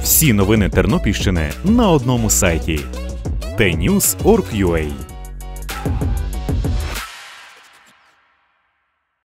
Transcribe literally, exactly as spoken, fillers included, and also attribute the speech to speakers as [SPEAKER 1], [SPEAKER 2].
[SPEAKER 1] Всі новини Тернопільщини на одному сайті те ньюс крапка орг крапка ю а.